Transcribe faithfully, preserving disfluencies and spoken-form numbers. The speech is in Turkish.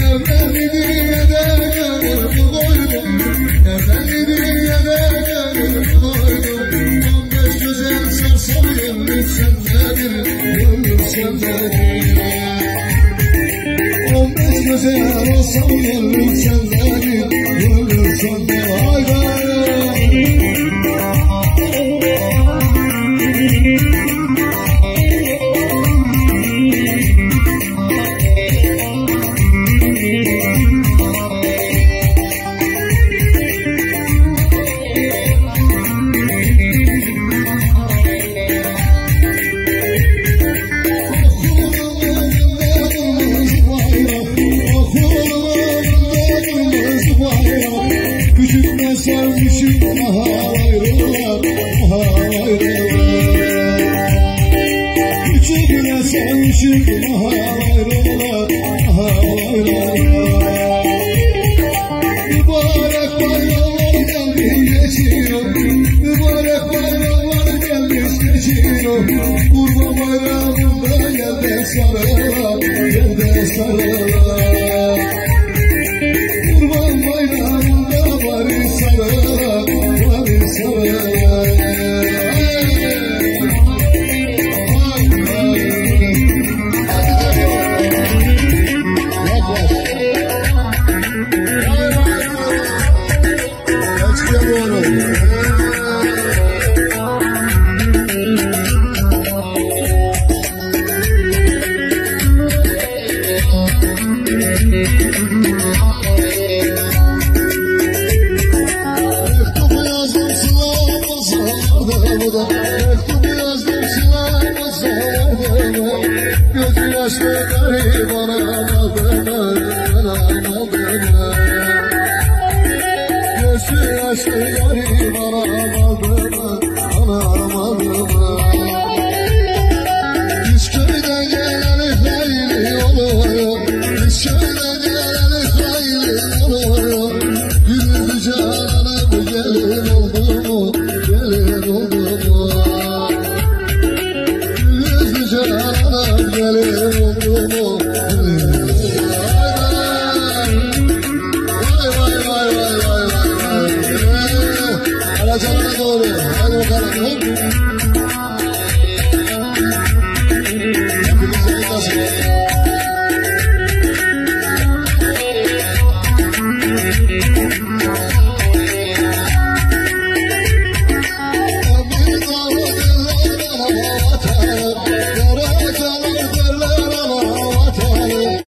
On beş güzel olsam gönlüm sendedir, gönlüm sende hayran. Sevmişim daha ayrılar, daha ayrılar. Küçüğüne sevmişim daha ayrılar, daha ayrılar. Mübarek bayramlar gelmiş geçiyor, mübarek bayramlar gelmiş geçiyor. Kurban bayramında gel de sarılar, gel de sarılar. Kurban bayramında bari sarılar, bari sarılar. Thank you.